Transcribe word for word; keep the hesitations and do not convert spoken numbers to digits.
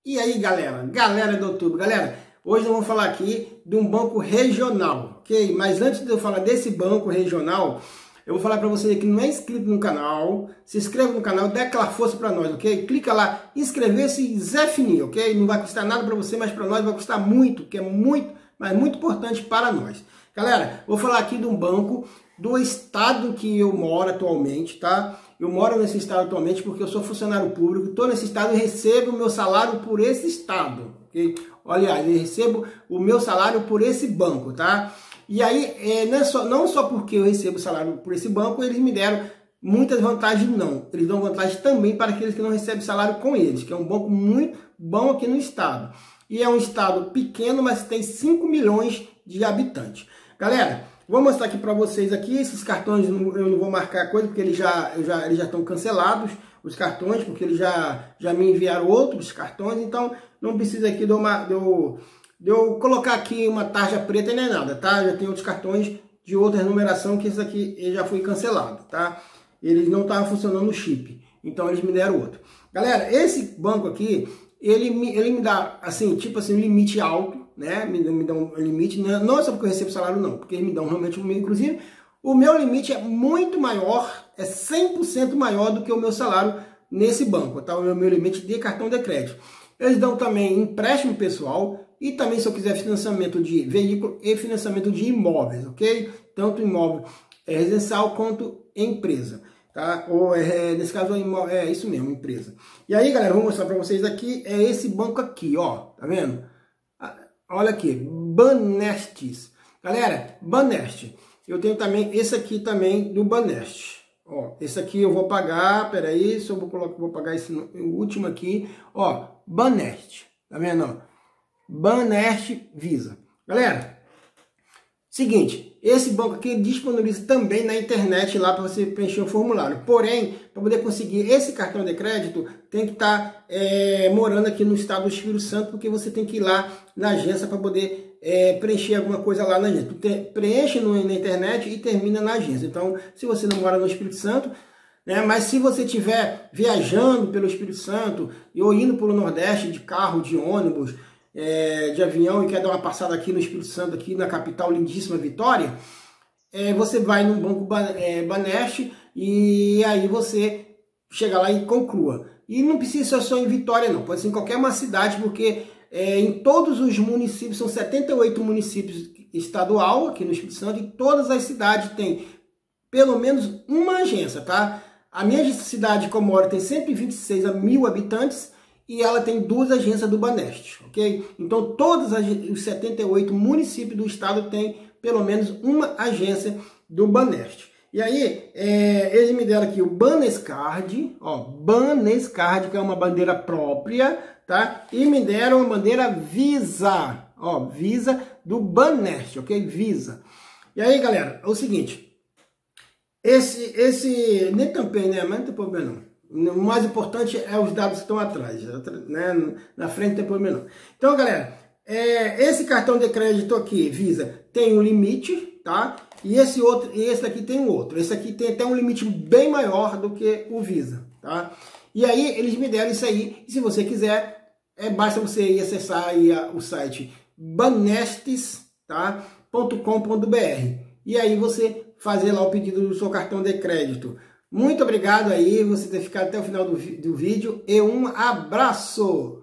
E aí, galera? Galera do YouTube, galera, hoje eu vou falar aqui de um banco regional, ok? Mas antes de eu falar desse banco regional, eu vou falar para você que não é inscrito no canal, se inscreva no canal, dê aquela força para nós, ok? Clica lá, inscrever-se e Zé Fininho, ok? Não vai custar nada para você, mas para nós vai custar muito, que é muito, mas muito importante para nós. Galera, vou falar aqui de um banco do estado que eu moro atualmente, tá? Eu moro nesse estado atualmente porque eu sou funcionário público, estou nesse estado e recebo o meu salário por esse estado, ok? Aliás, eu recebo o meu salário por esse banco, tá? E aí, é, não, é só, não só porque eu recebo salário por esse banco, eles me deram muitas vantagens, não. Eles dão vantagem também para aqueles que não recebem salário com eles, que é um banco muito bom aqui no estado. E é um estado pequeno, mas tem cinco milhões de habitantes. Galera, vou mostrar aqui para vocês aqui, esses cartões eu não vou marcar coisa, porque eles já, eu já, eles já estão cancelados, os cartões, porque eles já, já me enviaram outros cartões, então não precisa aqui de, uma, de, eu, de eu colocar aqui uma tarja preta nem nada, tá? Já tem outros cartões de outra numeração que esse aqui já foi cancelado, tá? Eles não estavam funcionando no chip, então eles me deram outro. Galera, esse banco aqui, ele me, ele me dá, assim, tipo assim, um limite alto, né? Me, me dá um limite, não é só porque eu recebo salário, não, porque eles me dão realmente um limite. Inclusive, o meu limite é muito maior, é cem por cento maior do que o meu salário nesse banco, tá? O meu, meu limite de cartão de crédito. Eles dão também empréstimo pessoal e também, se eu quiser, financiamento de veículo e financiamento de imóveis, ok? Tanto imóvel é residencial quanto empresa, tá? Ou é, nesse caso é isso mesmo, empresa. E aí, galera, vou mostrar para vocês aqui, é esse banco aqui, ó, tá vendo? Olha aqui, Banestes. Galera, Banest. Eu tenho também esse aqui também do Banest. Ó, esse aqui eu vou pagar, peraí, se eu vou colocar, vou pagar esse o último aqui, ó, Banest. Tá vendo, ó? Banest Visa. Galera, seguinte, esse banco aqui disponibiliza também na internet lá para você preencher o formulário. Porém, para poder conseguir esse cartão de crédito, tem que estar é, morando aqui no estado do Espírito Santo, porque você tem que ir lá na agência para poder é, preencher alguma coisa lá na agência. Te, preenche no, na internet e termina na agência. Então, se você não mora no Espírito Santo, né, mas se você estiver viajando pelo Espírito Santo ou indo pelo Nordeste de carro, de ônibus, é, de avião e quer dar uma passada aqui no Espírito Santo, aqui na capital lindíssima Vitória, é, você vai no Banco Banest e aí você chega lá e conclua. E não precisa ser só em Vitória, não. Pode ser em qualquer uma cidade, porque é, em todos os municípios, são setenta e oito municípios estadual aqui no Espírito Santo, e todas as cidades têm pelo menos uma agência, tá? A minha cidade, como moro, tem cento e vinte e seis mil habitantes e ela tem duas agências do Banest, ok? Então, todos os setenta e oito municípios do estado têm pelo menos uma agência do Banest. E aí, é, eles me deram aqui o Banescard, ó, Banescard, que é uma bandeira própria, tá? E me deram uma bandeira Visa, ó, Visa do Banest, ok? Visa. E aí, galera, é o seguinte, esse, esse, nem tampei, né? Mas não tem problema não. O mais importante é os dados que estão atrás, né? Na frente não tem problema não. Então, galera, é, esse cartão de crédito aqui, Visa, tem um limite, tá? E esse outro, e esse aqui tem um outro. Esse aqui tem até um limite bem maior do que o Visa, tá? E aí eles me deram isso aí. E se você quiser, é, basta você ir acessar aí a, o site banestes ponto com ponto br e aí você fazer lá o pedido do seu cartão de crédito. Muito obrigado aí você ter ficado até o final do, do vídeo e um abraço!